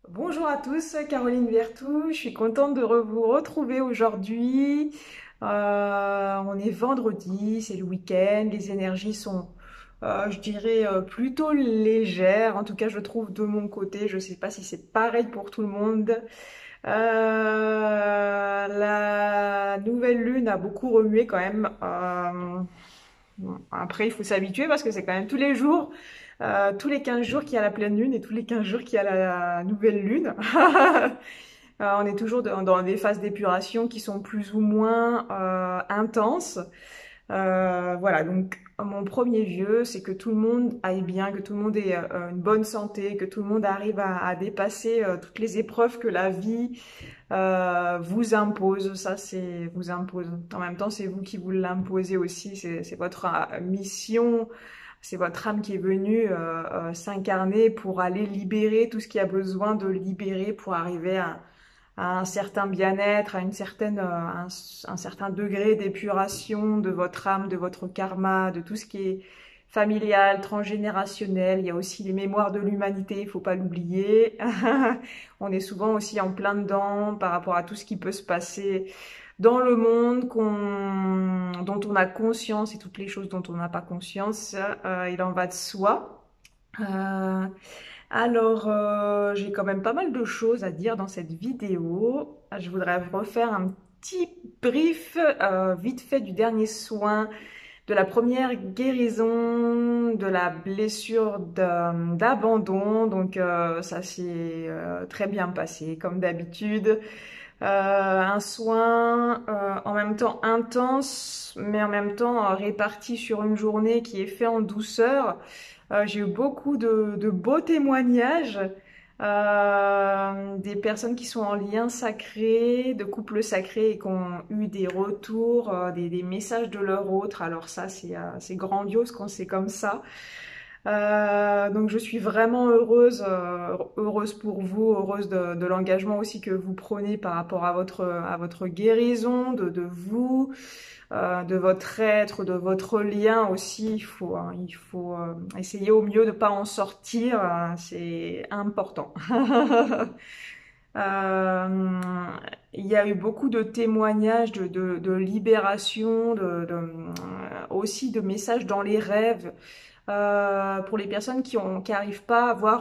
Bonjour à tous, Caroline Vertou, je suis contente de vous retrouver aujourd'hui. On est vendredi, c'est le week-end, les énergies sont, je dirais, plutôt légères. En tout cas, je trouve de mon côté, je ne sais pas si c'est pareil pour tout le monde. La nouvelle lune a beaucoup remué quand même. Bon, après, il faut s'habituer parce que c'est quand même tous les jours, tous les 15 jours qu'il y a la pleine lune et tous les 15 jours qu'il y a la nouvelle lune. On est toujours dans des phases d'épuration qui sont plus ou moins intenses. Voilà, donc mon premier vœu, c'est que tout le monde aille bien, que tout le monde ait une bonne santé, que tout le monde arrive à dépasser toutes les épreuves que la vie vous impose. Ça, c'est vous impose. En même temps, c'est vous qui vous l'imposez aussi. C'est votre mission, c'est votre âme qui est venue s'incarner pour aller libérer tout ce qui a besoin de libérer pour arriver à un certain bien-être, à une certaine, un certain degré d'épuration de votre âme, de votre karma, de tout ce qui est familial, transgénérationnel. Il y a aussi les mémoires de l'humanité, il faut pas l'oublier. On est souvent aussi en plein dedans par rapport à tout ce qui peut se passer dans le monde dont on a conscience et toutes les choses dont on n'a pas conscience. Il en va de soi. Euh, j'ai quand même pas mal de choses à dire dans cette vidéo. Je voudrais refaire un petit brief vite fait du dernier soin, de la première guérison, de la blessure d'abandon. Donc ça s'est très bien passé comme d'habitude. Un soin en même temps intense, mais en même temps réparti sur une journée qui est fait en douceur. J'ai eu beaucoup de beaux témoignages, des personnes qui sont en lien sacré, de couples sacrés et qui ont eu des retours, des messages de leur autre. Alors ça, c'est grandiose quand c'est comme ça. Donc je suis vraiment heureuse, heureuse pour vous, heureuse de l'engagement aussi que vous prenez par rapport à votre guérison, de vous, de votre être, de votre lien aussi. Il faut essayer au mieux de pas en sortir, c'est important. Euh, il y a eu beaucoup de témoignages de libération, aussi de messages dans les rêves pour les personnes qui arrivent pas à avoir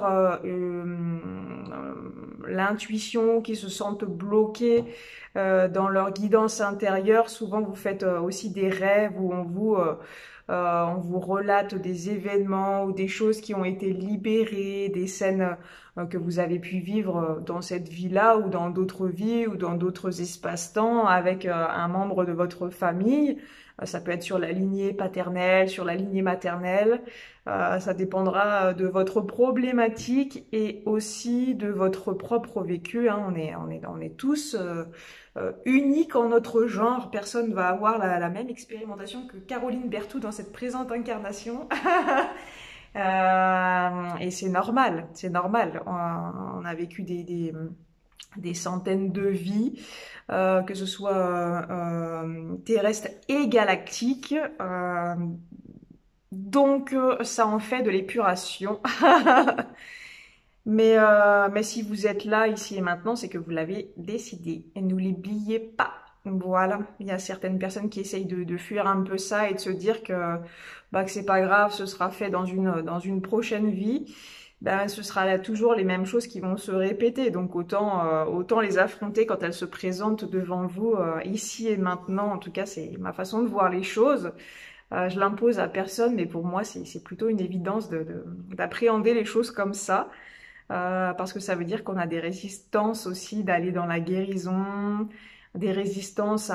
l'intuition, qui se sentent bloquées dans leur guidance intérieure. Souvent, vous faites aussi des rêves où on vous relate des événements ou des choses qui ont été libérées, des scènes que vous avez pu vivre dans cette vie-là ou dans d'autres vies ou dans d'autres espaces-temps avec un membre de votre famille. Ça peut être sur la lignée paternelle, sur la lignée maternelle. Ça dépendra de votre problématique et aussi de votre propre vécu. Hein. On est tous uniques en notre genre. Personne ne va avoir la même expérimentation que Caroline Berthoud dans cette présente incarnation. Et c'est normal, c'est normal. On a vécu des centaines de vies, que ce soit terrestres et galactiques. Donc ça en fait de l'épuration. Mais si vous êtes là, ici et maintenant, c'est que vous l'avez décidé. Et n'oubliez pas. Voilà, il y a certaines personnes qui essayent de fuir un peu ça et de se dire que c'est pas grave, ce sera fait dans une prochaine vie. Ben, ce sera là toujours les mêmes choses qui vont se répéter. Donc autant les affronter quand elles se présentent devant vous ici et maintenant. En tout cas, c'est ma façon de voir les choses. Je l'impose à personne, mais pour moi, c'est plutôt une évidence d'appréhender les choses comme ça. Parce que ça veut dire qu'on a des résistances aussi d'aller dans la guérison, des résistances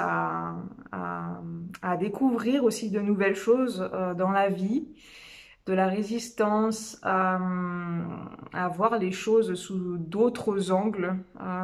à découvrir aussi de nouvelles choses dans la vie, de la résistance à voir les choses sous d'autres angles.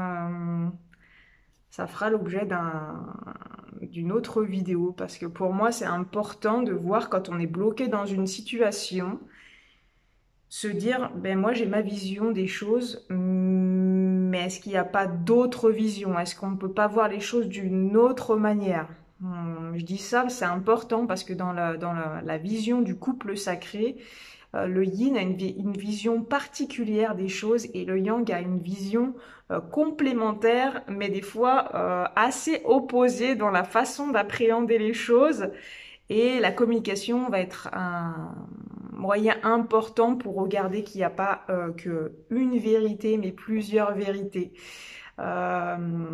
Ça fera l'objet d'une autre vidéo parce que pour moi c'est important de voir quand on est bloqué dans une situation, se dire ben moi j'ai ma vision des choses, mais est-ce qu'il n'y a pas d'autres visions? Est-ce qu'on ne peut pas voir les choses d'une autre manière? Je dis ça, c'est important parce que dans la vision du couple sacré, Le yin a une vision particulière des choses et le yang a une vision complémentaire, mais des fois assez opposée dans la façon d'appréhender les choses. Et la communication va être un moyen important pour regarder qu'il n'y a pas que une vérité, mais plusieurs vérités. Euh,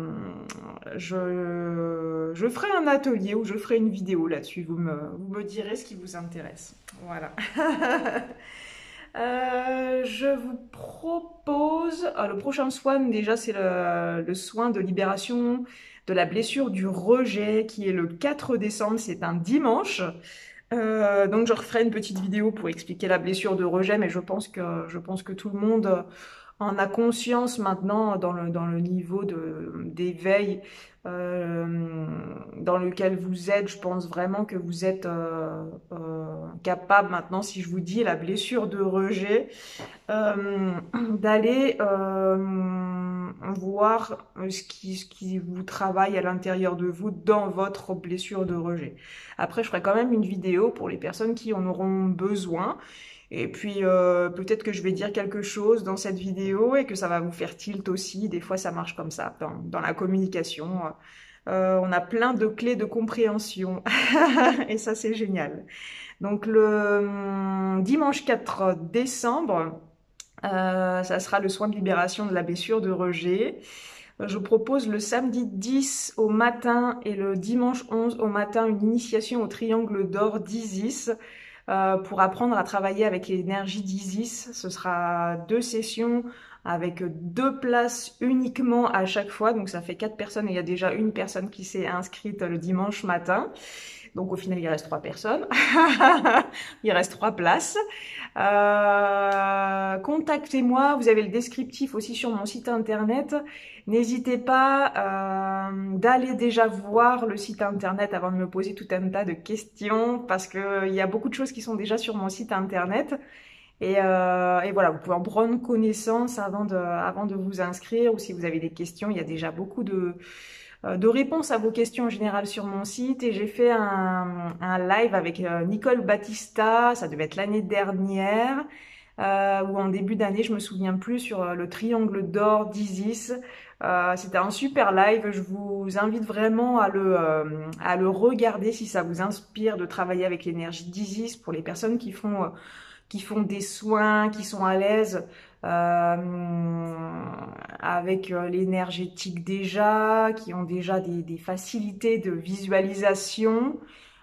je ferai un atelier ou je ferai une vidéo là-dessus. Vous me direz ce qui vous intéresse. Voilà. Je vous propose... le prochain soin, déjà, c'est le soin de libération de la blessure du rejet qui est le 4 décembre. C'est un dimanche. Donc je referai une petite vidéo pour expliquer la blessure de rejet, mais je pense que tout le monde en a conscience maintenant dans le niveau d'éveil dans lequel vous êtes. Je pense vraiment que vous êtes capable maintenant, si je vous dis la blessure de rejet, d'aller voir ce qui vous travaille à l'intérieur de vous dans votre blessure de rejet. Après, je ferai quand même une vidéo pour les personnes qui en auront besoin. Et puis, peut-être que je vais dire quelque chose dans cette vidéo et que ça va vous faire tilt aussi. Des fois, ça marche comme ça dans la communication. On a plein de clés de compréhension. Et ça, c'est génial. Donc, le dimanche 4 décembre, ça sera le soin de libération de la blessure de rejet. Je propose le samedi 10 au matin et le dimanche 11 au matin une initiation au triangle d'or d'Isis pour apprendre à travailler avec l'énergie d'Isis. Ce sera 2 sessions avec 2 places uniquement à chaque fois. Donc ça fait 4 personnes et il y a déjà une personne qui s'est inscrite le dimanche matin. Donc au final, il reste 3 personnes. Il reste 3 places. Contactez-moi. Vous avez le descriptif aussi sur mon site internet. N'hésitez pas d'aller déjà voir le site internet avant de me poser tout un tas de questions parce que il y a beaucoup de choses qui sont déjà sur mon site internet. Et voilà, vous pouvez en prendre connaissance avant de vous inscrire ou si vous avez des questions, il y a déjà beaucoup de réponses à vos questions en général sur mon site et j'ai fait un live avec Nicole Battista, ça devait être l'année dernière ou en début d'année, je me souviens plus, sur le triangle d'or d'Isis. C'était un super live, je vous invite vraiment à le regarder si ça vous inspire de travailler avec l'énergie d'Isis pour les personnes qui font des soins, qui sont à l'aise avec l'énergétique déjà, qui ont déjà des facilités de visualisation.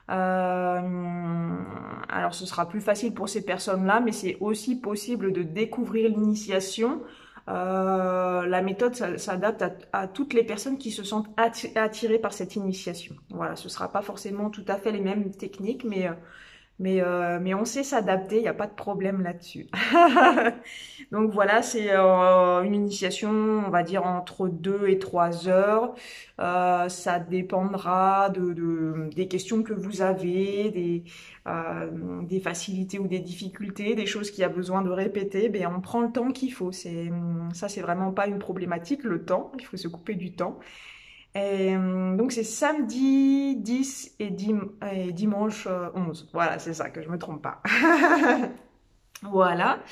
Alors ce sera plus facile pour ces personnes-là, mais c'est aussi possible de découvrir l'initiation. La méthode s'adapte à toutes les personnes qui se sentent attirées par cette initiation. Voilà, ce sera pas forcément tout à fait les mêmes techniques, mais on sait s'adapter, il n'y a pas de problème là-dessus. Donc voilà, c'est une initiation, on va dire, entre 2 et 3 heures. Ça dépendra des questions que vous avez, des facilités ou des difficultés, des choses qu'il y a besoin de répéter. Ben, on prend le temps qu'il faut. Ça, c'est vraiment pas une problématique, le temps. Il faut se couper du temps. Et, donc c'est samedi 10 et dimanche 11. Voilà, c'est ça, que je me trompe pas. Voilà.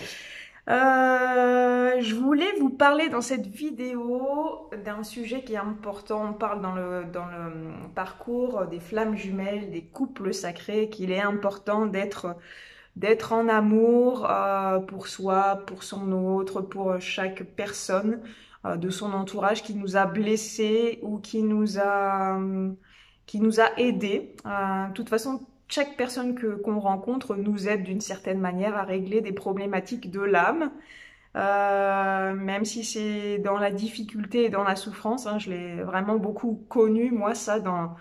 Je voulais vous parler dans cette vidéo d'un sujet qui est important. On parle dans le parcours des flammes jumelles, des couples sacrés, qu'il est important d'être en amour pour soi, pour son autre, pour chaque personne de son entourage qui nous a blessés ou qui nous a aidés. De toute façon, chaque personne qu'on rencontre nous aide d'une certaine manière à régler des problématiques de l'âme. Même si c'est dans la difficulté et dans la souffrance, hein, je l'ai vraiment beaucoup connu, moi, ça, dans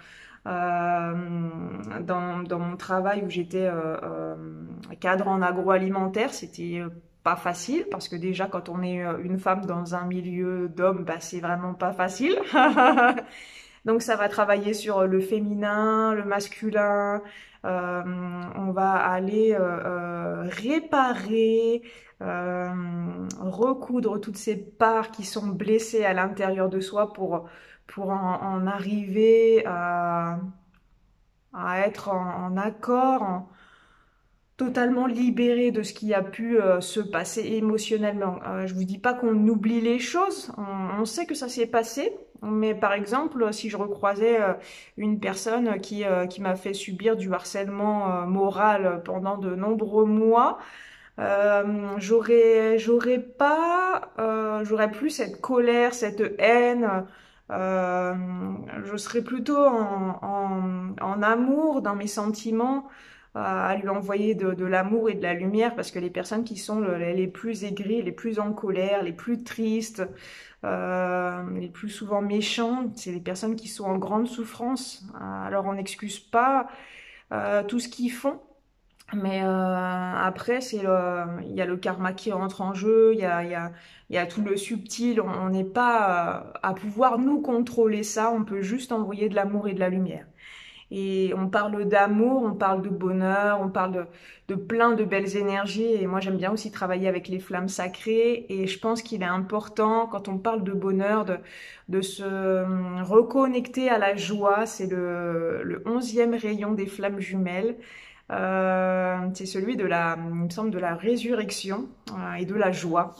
mon travail où j'étais cadre en agroalimentaire. C'était pas facile parce que déjà quand on est une femme dans un milieu d'hommes, bah, c'est vraiment pas facile. Donc ça va travailler sur le féminin, le masculin, on va aller réparer, recoudre toutes ces parts qui sont blessées à l'intérieur de soi pour en arriver à être en accord, totalement libéré de ce qui a pu se passer émotionnellement. Je vous dis pas qu'on oublie les choses, on sait que ça s'est passé, mais par exemple, si je recroisais une personne qui m'a fait subir du harcèlement moral pendant de nombreux mois, j'aurais plus cette colère, cette haine. Euh, je serais plutôt en amour dans mes sentiments, à lui envoyer de l'amour et de la lumière, parce que les personnes qui sont les plus aigries, les plus en colère, les plus tristes, les plus souvent méchantes, c'est les personnes qui sont en grande souffrance. Alors on n'excuse pas tout ce qu'ils font. Mais après, il y a le karma qui rentre en jeu, il y a tout le subtil. On n'est pas à pouvoir nous contrôler ça. On peut juste envoyer de l'amour et de la lumière. Et on parle d'amour, on parle de bonheur, on parle de plein de belles énergies. Et moi, j'aime bien aussi travailler avec les flammes sacrées. Et je pense qu'il est important, quand on parle de bonheur, de se reconnecter à la joie. C'est le 11e rayon des flammes jumelles. C'est celui il me semble, de la résurrection et de la joie.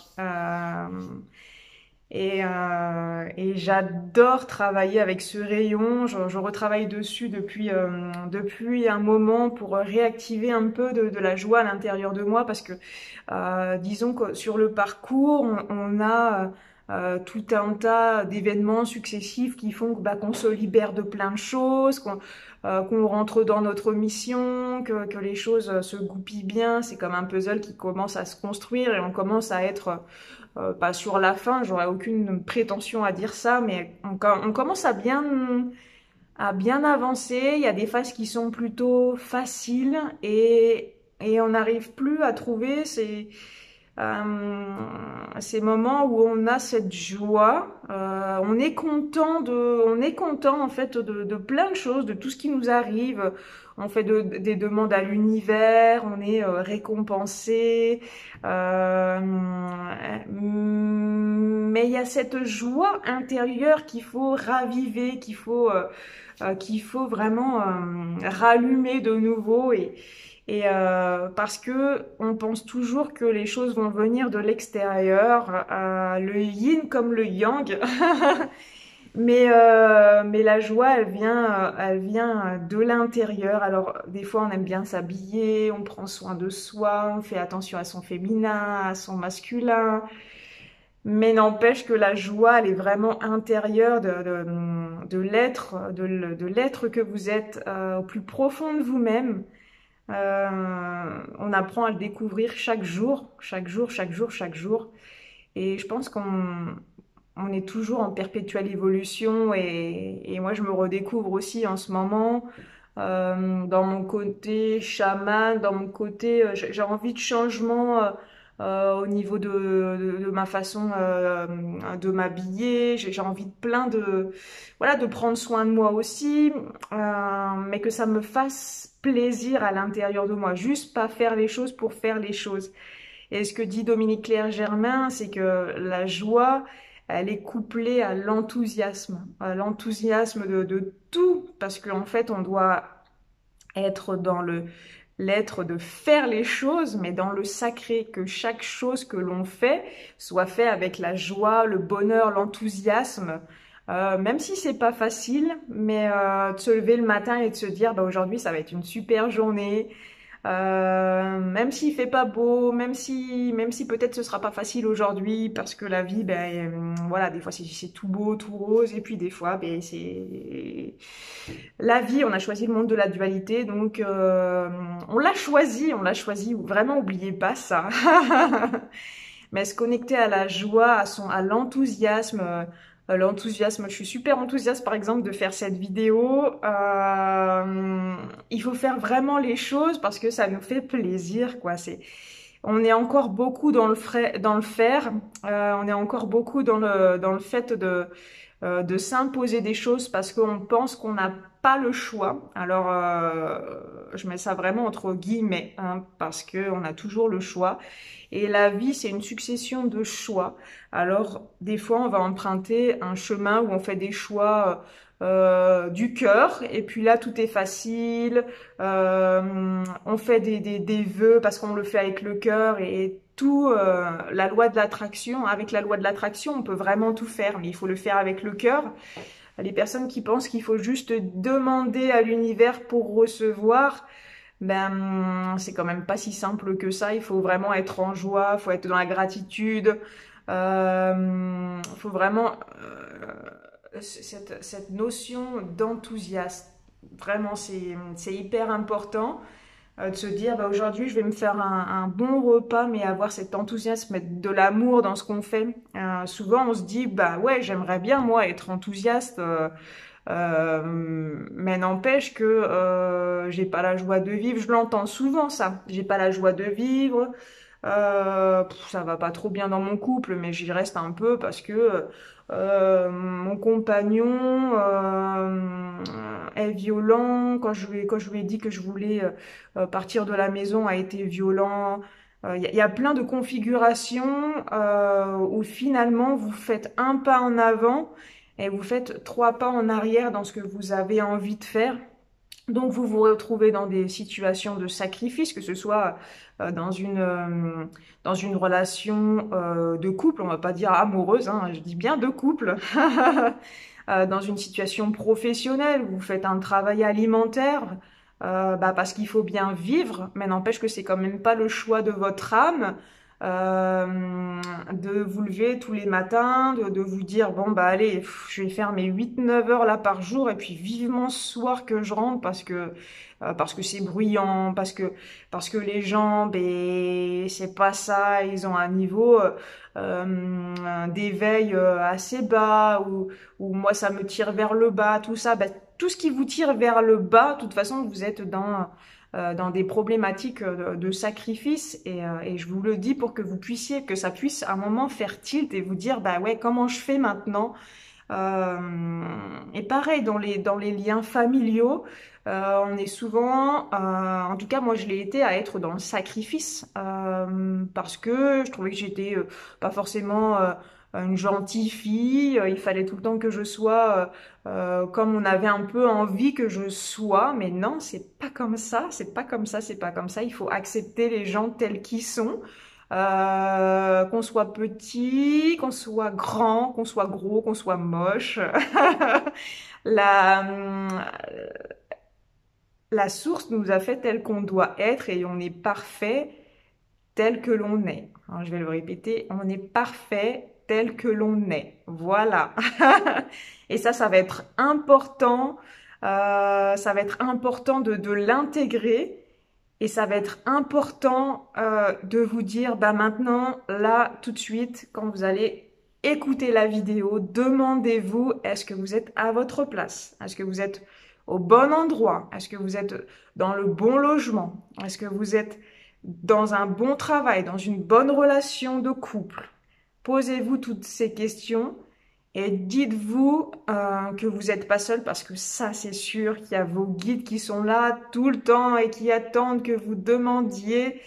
Et j'adore travailler avec ce rayon. Je retravaille dessus depuis un moment pour réactiver un peu de la joie à l'intérieur de moi, parce que disons que sur le parcours, on a tout un tas d'événements successifs qui font qu'on se libère de plein de choses, qu'on rentre dans notre mission, que les choses se goupillent bien. C'est comme un puzzle qui commence à se construire et on commence à être pas sur la fin, j'aurais aucune prétention à dire ça, mais on commence à bien avancer. Il y a des phases qui sont plutôt faciles et on n'arrive plus à trouver ces moments où on a cette joie. On est content en fait de plein de choses, de tout ce qui nous arrive. On fait des demandes à l'univers, on est récompensé. Mais il y a cette joie intérieure qu'il faut raviver, qu'il faut vraiment rallumer de nouveau et parce que on pense toujours que les choses vont venir de l'extérieur, le yin comme le yang. Mais la joie, elle vient de l'intérieur. Alors, des fois, on aime bien s'habiller, on prend soin de soi, on fait attention à son féminin, à son masculin. Mais n'empêche que la joie, elle est vraiment intérieure de l'être que vous êtes, au plus profond de vous-même. On apprend à le découvrir chaque jour, chaque jour, chaque jour, chaque jour. Et je pense on est toujours en perpétuelle évolution et moi je me redécouvre aussi en ce moment dans mon côté chaman, dans mon côté j'ai envie de changement au niveau de ma façon de m'habiller. J'ai envie de voilà, de prendre soin de moi aussi, mais que ça me fasse plaisir à l'intérieur de moi, juste pas faire les choses pour faire les choses. Et ce que dit Dominique Clerc-Germain, c'est que la joie, elle est couplée à l'enthousiasme de tout, parce qu'en fait, on doit être dans l'être de faire les choses, mais dans le sacré, que chaque chose que l'on fait soit fait avec la joie, le bonheur, l'enthousiasme, même si c'est pas facile, mais de se lever le matin et de se dire, bah, aujourd'hui, ça va être une super journée. Même s'il fait pas beau, même si peut-être ce sera pas facile aujourd'hui, parce que la vie, ben voilà, des fois c'est tout beau, tout rose, et puis des fois, ben c'est la vie. On a choisi le monde de la dualité, donc on l'a choisi. Vraiment, oubliez pas ça. Mais se connecter à la joie, à l'enthousiasme. L'enthousiasme, je suis super enthousiaste par exemple de faire cette vidéo. Il faut faire vraiment les choses parce que ça nous fait plaisir, quoi. On est encore beaucoup dans le faire. On est encore beaucoup dans le fait de s'imposer des choses parce qu'on pense qu'on n'a pas le choix. Alors, je mets ça vraiment entre guillemets, hein, parce que on a toujours le choix. Et la vie, c'est une succession de choix. Alors, des fois, on va emprunter un chemin où on fait des choix du cœur, et puis là, tout est facile. On fait des vœux parce qu'on le fait avec le cœur et tout. La loi de l'attraction, avec la loi de l'attraction, on peut vraiment tout faire, mais il faut le faire avec le cœur. Les personnes qui pensent qu'il faut juste demander à l'univers pour recevoir, ben c'est quand même pas si simple que ça. Il faut vraiment être en joie, il faut être dans la gratitude, faut vraiment cette notion d'enthousiasme. Vraiment, c'est hyper important de se dire bah, aujourd'hui je vais me faire un bon repas, mais avoir cet enthousiasme, mettre de l'amour dans ce qu'on fait. Souvent on se dit bah ouais, j'aimerais bien moi être enthousiaste, mais n'empêche que j'ai pas la joie de vivre. Je l'entends souvent ça, j'ai pas la joie de vivre. Ça va pas trop bien dans mon couple, mais j'y reste un peu parce que mon compagnon est violent. Quand je lui ai dit que je voulais partir de la maison, a été violent. Y a plein de configurations où finalement vous faites un pas en avant et vous faites 3 pas en arrière dans ce que vous avez envie de faire. Donc vous vous retrouvez dans des situations de sacrifice, que ce soit dans une relation de couple, on va pas dire amoureuse, hein, je dis bien de couple, dans une situation professionnelle, où vous faites un travail alimentaire, bah parce qu'il faut bien vivre, mais n'empêche que c'est quand même pas le choix de votre âme. De vous lever tous les matins, de vous dire bon bah allez, je vais faire mes 8-9 heures là par jour et puis vivement ce soir que je rentre parce que c'est bruyant, parce que les gens ben c'est pas ça, ils ont un niveau d'éveil assez bas, ou moi ça me tire vers le bas, tout ça, ben, tout ce qui vous tire vers le bas, de toute façon vous êtes dans des problématiques de sacrifice, et je vous le dis pour que vous puissiez, que ça puisse à un moment faire tilt et vous dire bah ouais, comment je fais maintenant. Et pareil dans les liens familiaux, on est souvent, en tout cas moi je l'ai été, à être dans le sacrifice, parce que je trouvais que j'étais pas forcément une gentille fille. Il fallait tout le temps que je sois comme on avait un peu envie que je sois, mais non, c'est pas comme ça, c'est pas comme ça, c'est pas comme ça. Il faut accepter les gens tels qu'ils sont. Qu'on soit petit, qu'on soit grand, qu'on soit gros, qu'on soit moche. La, la source nous a fait tel qu'on doit être, et on est parfait tel que l'on est. Alors, je vais le répéter, on est parfait tel que l'on est. Voilà. Et ça va être important. Ça va être important de l'intégrer. Et ça va être important de vous dire, bah maintenant, là, tout de suite, quand vous allez écouter la vidéo, demandez-vous, est-ce que vous êtes à votre place? Est-ce que vous êtes au bon endroit? Est-ce que vous êtes dans le bon logement? Est-ce que vous êtes dans un bon travail, dans une bonne relation de couple? Posez-vous toutes ces questions. Et dites-vous que vous n'êtes pas seul, parce que ça, c'est sûr qu'il y a vos guides qui sont là tout le temps et qui attendent que vous demandiez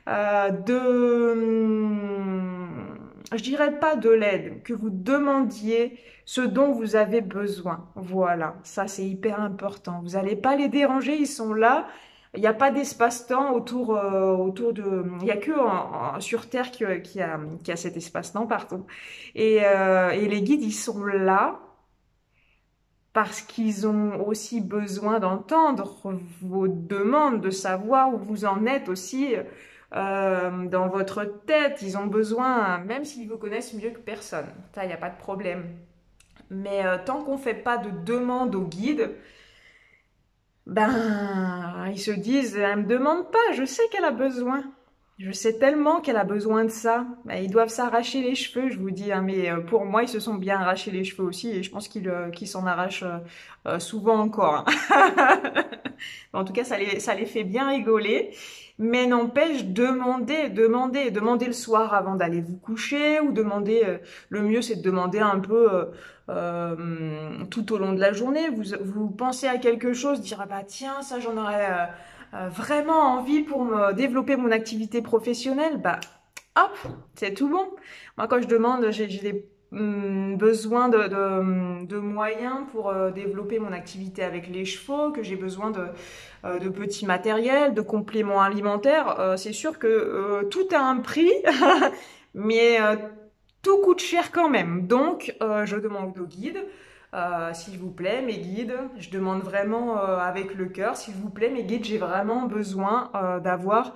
je dirais pas de l'aide, que vous demandiez ce dont vous avez besoin. Voilà, ça c'est hyper important. Vous n'allez pas les déranger, ils sont là. Il n'y a pas d'espace-temps autour de... Il n'y a que sur Terre qui a cet espace-temps, pardon. Et les guides, ils sont là parce qu'ils ont aussi besoin d'entendre vos demandes, de savoir où vous en êtes aussi dans votre tête. Ils ont besoin, même s'ils vous connaissent mieux que personne. Ça, il n'y a pas de problème. Mais tant qu'on ne fait pas de demande au guide, ben, ils se disent, elle me demande pas, je sais qu'elle a besoin. Je sais tellement qu'elle a besoin de ça. Bah, ils doivent s'arracher les cheveux, je vous dis, hein, mais pour moi, ils se sont bien arrachés les cheveux aussi, et je pense qu'ils s'en arrachent souvent encore, hein. En tout cas, ça les fait bien rigoler. Mais n'empêche, demandez le soir avant d'aller vous coucher, ou demander, le mieux c'est de demander un peu tout au long de la journée. Vous pensez à quelque chose, dire ah bah tiens, ça j'en aurais vraiment envie pour me développer mon activité professionnelle, bah hop, c'est tout bon. Moi quand je demande, j'ai des besoin de moyens pour développer mon activité avec les chevaux, que j'ai besoin de petits matériels, de compléments alimentaires. C'est sûr que tout a un prix, mais tout coûte cher quand même. Donc, je demande au guide, s'il vous plaît, mes guides, je demande vraiment avec le cœur, s'il vous plaît, mes guides, j'ai vraiment besoin d'avoir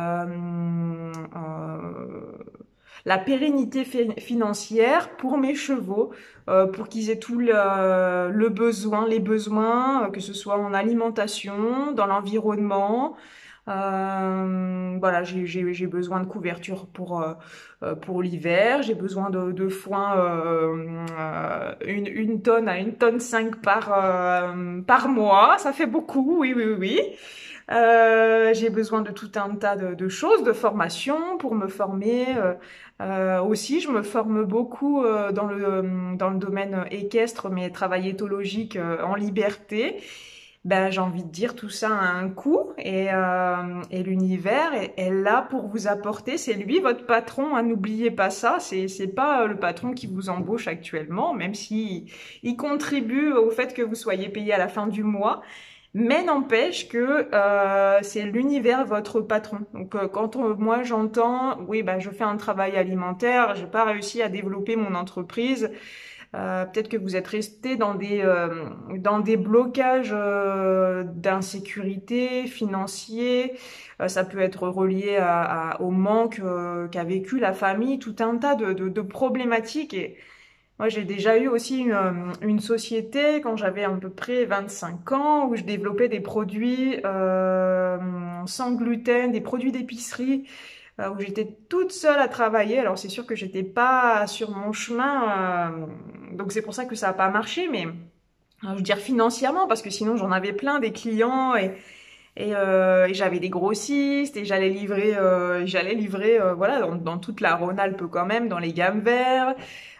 la pérennité financière pour mes chevaux, pour qu'ils aient tout le besoin, les besoins, que ce soit en alimentation, dans l'environnement. Voilà, j'ai besoin de couverture pour l'hiver, j'ai besoin de foin une tonne à 1,5 tonne par mois, ça fait beaucoup, oui, oui, oui. Oui. J'ai besoin de tout un tas de choses, de formation pour me former. Aussi, je me forme beaucoup dans le domaine équestre, mais travail éthologique en liberté. Ben, j'ai envie de dire tout ça a un coût et l'univers est là pour vous apporter. C'est lui votre patron, hein, n'oubliez pas ça. C'est pas le patron qui vous embauche actuellement, même si il contribue au fait que vous soyez payé à la fin du mois. Mais n'empêche que c'est l'univers votre patron. Donc quand moi j'entends, oui, bah je fais un travail alimentaire, j'ai pas réussi à développer mon entreprise. Peut-être que vous êtes resté dans des blocages d'insécurité financier. Ça peut être relié au manque qu'a vécu la famille, tout un tas de problématiques. Et moi, j'ai déjà eu aussi une société quand j'avais à peu près 25 ans où je développais des produits sans gluten, des produits d'épicerie où j'étais toute seule à travailler. Alors c'est sûr que j'étais pas sur mon chemin, donc c'est pour ça que ça a pas marché, mais je veux dire financièrement parce que sinon j'en avais plein des clients et j'avais des grossistes et j'allais livrer voilà dans toute la Rhône-Alpes quand même, dans les gammes verts.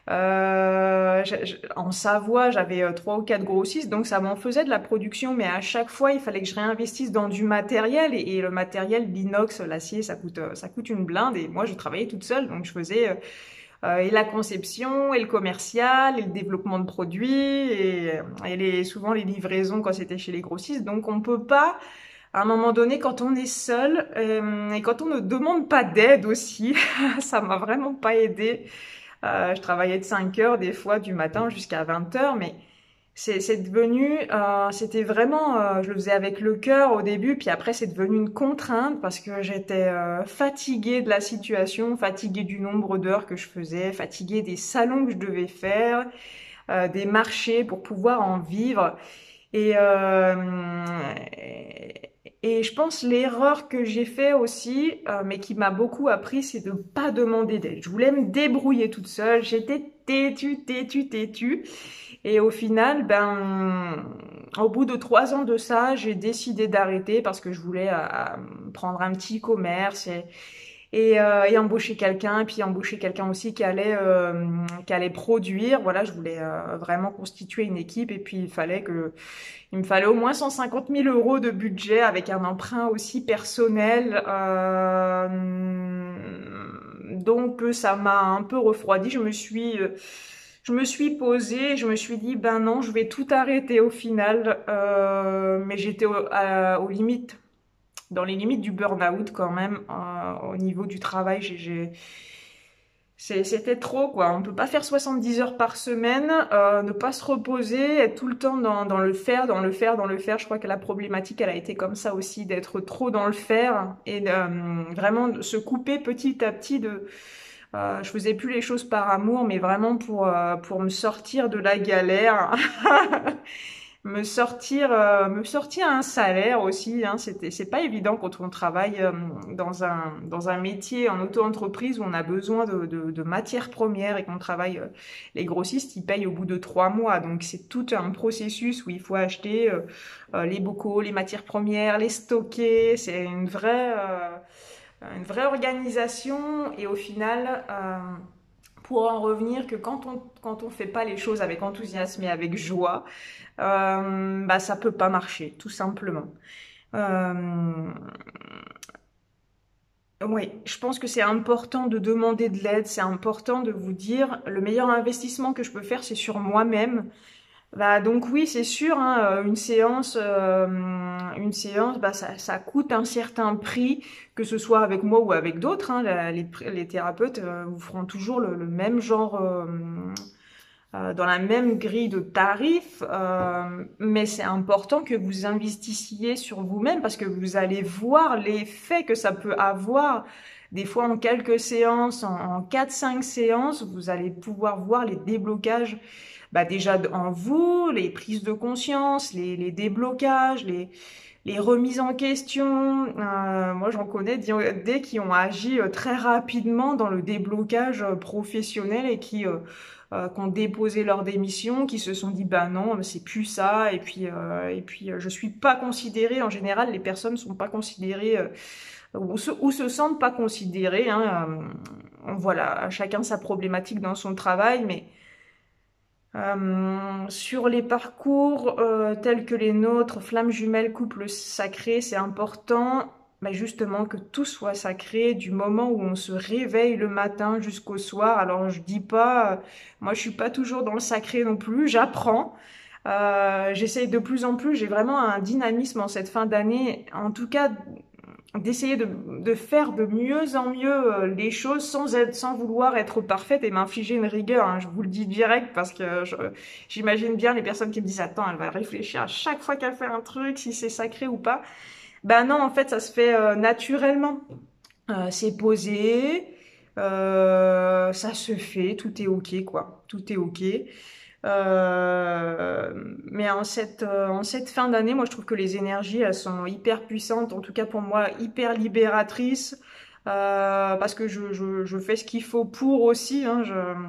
En Savoie, j'avais 3 ou 4 grossistes, donc ça m'en faisait de la production, mais à chaque fois, il fallait que je réinvestisse dans du matériel, et le matériel, l'inox, l'acier, ça coûte une blinde, et moi, je travaillais toute seule, donc je faisais et la conception, et le commercial, et le développement de produits, souvent les livraisons quand c'était chez les grossistes, donc on peut pas, à un moment donné, quand on est seul, et quand on ne demande pas d'aide aussi, ça m'a vraiment pas aidé. Je travaillais de 5 heures des fois du matin jusqu'à 20 heures, mais c'est devenu, c'était vraiment, je le faisais avec le cœur au début, puis après c'est devenu une contrainte parce que j'étais fatiguée de la situation, fatiguée du nombre d'heures que je faisais, fatiguée des salons que je devais faire, des marchés pour pouvoir en vivre. Et, et je pense l'erreur que j'ai fait aussi, mais qui m'a beaucoup appris, c'est de pas demander d'aide. Je voulais me débrouiller toute seule. J'étais têtue. Et au final, au bout de 3 ans de ça, j'ai décidé d'arrêter parce que je voulais prendre un petit commerce et embaucher quelqu'un, puis embaucher quelqu'un aussi qui allait produire. Voilà, je voulais vraiment constituer une équipe, et puis il me fallait au moins 150 000 euros de budget avec un emprunt aussi personnel. Donc ça m'a un peu refroidi. Je me suis posée, je me suis dit ben non, je vais tout arrêter au final. Mais j'étais aux limites, dans les limites du burn-out quand même, au niveau du travail. C'était trop, quoi. On peut pas faire 70 heures par semaine, ne pas se reposer, être tout le temps dans le faire. Je crois que la problématique, elle a été comme ça aussi, d'être trop dans le faire et vraiment se couper petit à petit je faisais plus les choses par amour, mais vraiment pour me sortir de la galère. me sortir un salaire aussi, hein. C'est pas évident quand on travaille dans un métier en auto-entreprise où on a besoin de matières premières et qu'on travaille. Les grossistes, ils payent au bout de 3 mois, donc c'est tout un processus où il faut acheter les bocaux, les matières premières, les stocker. C'est une vraie organisation et au final. Pour en revenir que quand on fait pas les choses avec enthousiasme et avec joie, bah ça peut pas marcher, tout simplement. Euh, oui, je pense que c'est important de demander de l'aide, c'est important de vous dire le meilleur investissement que je peux faire, c'est sur moi-même. Bah donc oui, c'est sûr, hein, une séance, bah ça coûte un certain prix, que ce soit avec moi ou avec d'autres. Hein, les thérapeutes vous feront toujours le même genre, dans la même grille de tarifs, mais c'est important que vous investissiez sur vous-même parce que vous allez voir l'effet que ça peut avoir. Des fois, en quelques séances, en 4-5 séances, vous allez pouvoir voir les déblocages, bah déjà en vous, les prises de conscience, les déblocages, les remises en question. Moi, j'en connais des qui ont agi très rapidement dans le déblocage professionnel et qui ont déposé leur démission, qui se sont dit bah non, c'est plus ça. Et puis je suis pas considérée. En général, les personnes sont pas considérées ou se sentent pas considérées. Hein. Voilà, chacun sa problématique dans son travail, mais sur les parcours tels que les nôtres, flammes jumelles, couple sacré, c'est important, mais justement que tout soit sacré du moment où on se réveille le matin jusqu'au soir. Alors je dis pas, moi je suis pas toujours dans le sacré non plus, j'apprends. J'essaye de plus en plus, j'ai vraiment un dynamisme en cette fin d'année, en tout cas d'essayer de faire de mieux en mieux les choses sans vouloir être parfaite et m'infliger une rigueur. Hein. Je vous le dis direct parce que j'imagine bien les personnes qui me disent attends, elle va réfléchir à chaque fois qu'elle fait un truc si c'est sacré ou pas. Ben non, en fait, ça se fait naturellement. C'est posé, ça se fait, tout est ok quoi, tout est ok. Mais en cette fin d'année, moi je trouve que les énergies elles sont hyper puissantes, en tout cas pour moi hyper libératrices, parce que je fais ce qu'il faut pour aussi. Hein,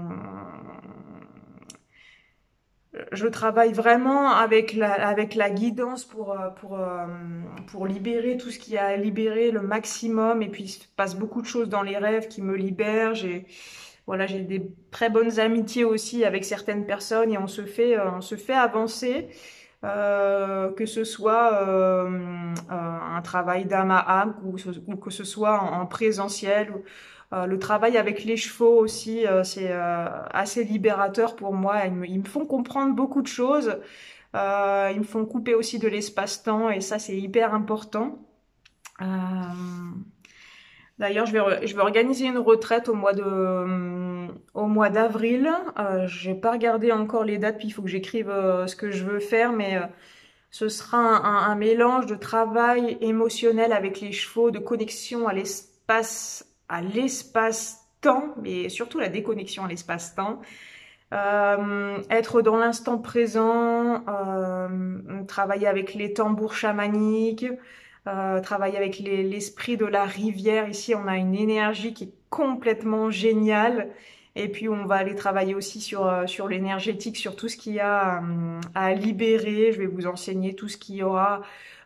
je travaille vraiment avec la guidance pour libérer tout ce qu'il y a à libérer le maximum. Et puis il se passe beaucoup de choses dans les rêves qui me libèrent. Voilà, j'ai des très bonnes amitiés aussi avec certaines personnes et on se fait avancer, que ce soit un travail d'âme à âme ou que ce soit en présentiel. Le travail avec les chevaux aussi, c'est assez libérateur pour moi. Ils me font comprendre beaucoup de choses. Ils me font couper aussi de l'espace-temps et ça, c'est hyper important. Euh, D'ailleurs, je vais organiser une retraite au mois d'avril. J'ai pas regardé encore les dates, puis il faut que j'écrive ce que je veux faire, mais ce sera un mélange de travail émotionnel avec les chevaux, de connexion à l'espace-temps, mais surtout la déconnexion à l'espace-temps. Être dans l'instant présent, travailler avec les tambours chamaniques, travailler avec l'esprit de la rivière. Ici, on a une énergie qui est complètement géniale. Et puis, on va aller travailler aussi sur l'énergétique, sur tout ce qu'il y a à libérer. Je vais vous enseigner tout ce qu'il y aura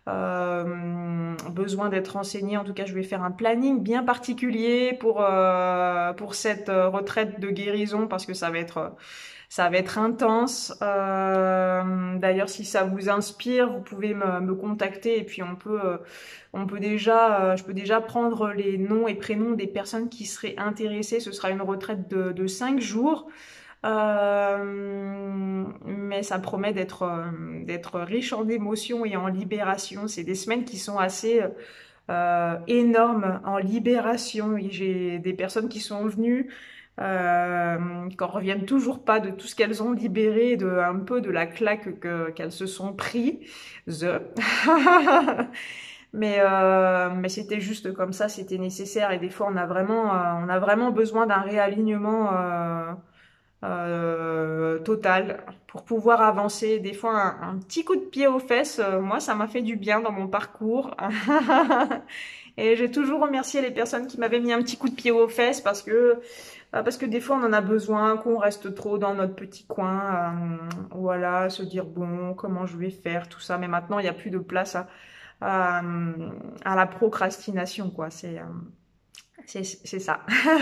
besoin d'être enseigné. En tout cas, je vais faire un planning bien particulier pour cette retraite de guérison parce que ça va être intense. D'ailleurs, si ça vous inspire, vous pouvez me contacter et puis on peut déjà, je peux déjà prendre les noms et prénoms des personnes qui seraient intéressées. Ce sera une retraite de 5 jours. Mais ça promet d'être riche en émotions et en libération. C'est des semaines qui sont assez énormes en libération. J'ai des personnes qui sont venues qui en reviennent toujours pas de tout ce qu'elles ont libéré, de un peu de la claque qu'elles se sont pris. Mais c'était juste comme ça, c'était nécessaire et des fois on a vraiment besoin d'un réalignement totale pour pouvoir avancer. Des fois, un petit coup de pied aux fesses, moi, ça m'a fait du bien dans mon parcours. Et j'ai toujours remercié les personnes qui m'avaient mis un petit coup de pied aux fesses parce que des fois, on en a besoin, qu'on reste trop dans notre petit coin. Voilà, se dire, bon, comment je vais faire, tout ça. Mais maintenant, il n'y a plus de place à, à la procrastination, quoi. C'est ça.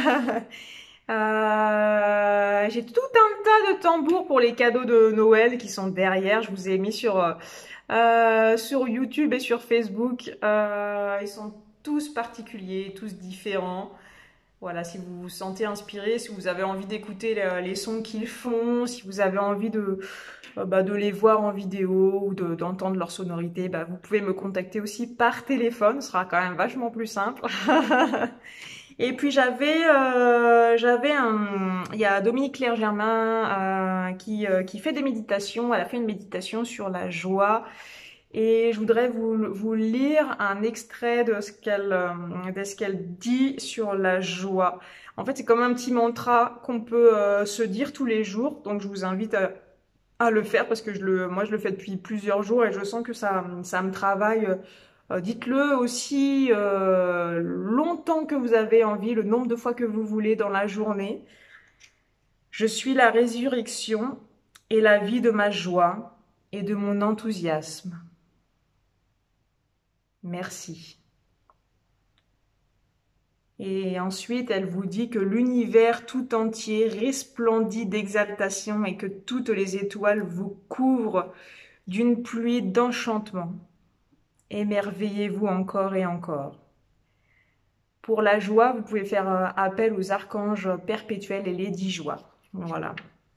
J'ai tout un tas de tambours pour les cadeaux de Noël qui sont derrière. Je vous ai mis sur YouTube et sur Facebook. Ils sont tous particuliers, tous différents. Voilà, si vous vous sentez inspiré, si vous avez envie d'écouter les sons qu'ils font, si vous avez envie de les voir en vidéo ou d'entendre leur sonorité, vous pouvez me contacter aussi par téléphone. Ce sera quand même vachement plus simple. Et puis il y a Dominique Claire Germain qui fait des méditations. Elle a fait une méditation sur la joie. Et je voudrais vous lire un extrait de ce qu'elle dit sur la joie. En fait, c'est comme un petit mantra qu'on peut se dire tous les jours. Donc, je vous invite à le faire parce que moi, je le fais depuis plusieurs jours et je sens que ça me travaille. Dites-le aussi longtemps que vous avez envie, le nombre de fois que vous voulez dans la journée. Je suis la résurrection et la vie de ma joie et de mon enthousiasme. Merci. Et ensuite, elle vous dit que l'univers tout entier resplendit d'exaltation et que toutes les étoiles vous couvrent d'une pluie d'enchantement. Émerveillez-vous encore et encore. Pour la joie, vous pouvez faire appel aux archanges perpétuels et les 10 joies. Voilà.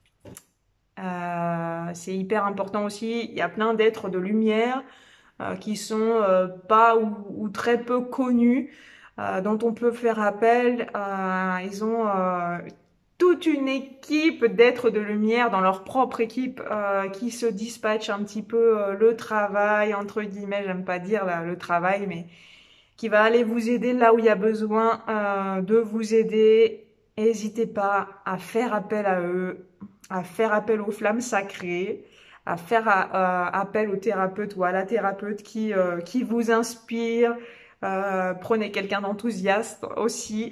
C'est hyper important aussi. Il y a plein d'êtres de lumière qui sont pas ou très peu connus, dont on peut faire appel. Ils ont toute une équipe d'êtres de lumière dans leur propre équipe qui se dispatchent un petit peu le travail, entre guillemets, j'aime pas dire le travail, mais qui va aller vous aider là où il y a besoin de vous aider. N'hésitez pas à faire appel à eux, à faire appel aux flammes sacrées, à faire appel au thérapeute ou à la thérapeute qui vous inspire. Prenez quelqu'un d'enthousiaste aussi.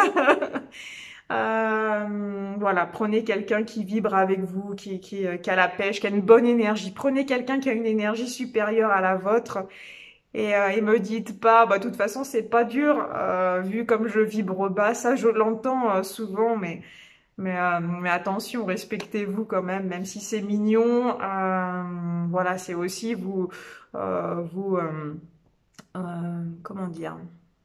Voilà, prenez quelqu'un qui vibre avec vous, qui a la pêche, qui a une bonne énergie. Prenez quelqu'un qui a une énergie supérieure à la vôtre. Et me dites pas, de toute façon c'est pas dur, vu comme je vibre bas, ça je l'entends souvent, mais attention, respectez-vous quand même si c'est mignon. Voilà, c'est aussi comment dire,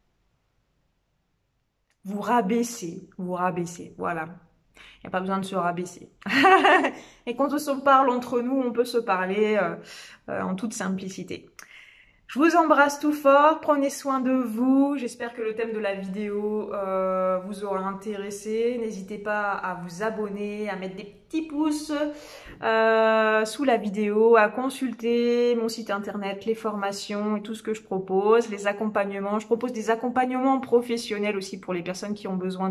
vous rabaisser, voilà. Il n'y a pas besoin de se rabaisser. Et quand on se parle entre nous, on peut se parler en toute simplicité. Je vous embrasse tout fort, prenez soin de vous. J'espère que le thème de la vidéo vous aura intéressé. N'hésitez pas à vous abonner, à mettre des petits pouces sous la vidéo, à consulter mon site internet, les formations et tout ce que je propose, les accompagnements. Je propose des accompagnements professionnels aussi pour les personnes qui ont besoin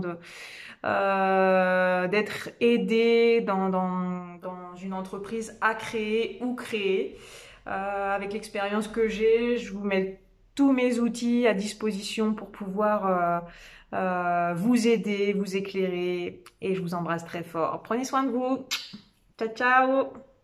d'être aidées dans une entreprise à créer ou créer. Avec l'expérience que j'ai, je vous mets tous mes outils à disposition pour pouvoir vous aider, vous éclairer et je vous embrasse très fort. Prenez soin de vous. Ciao, ciao!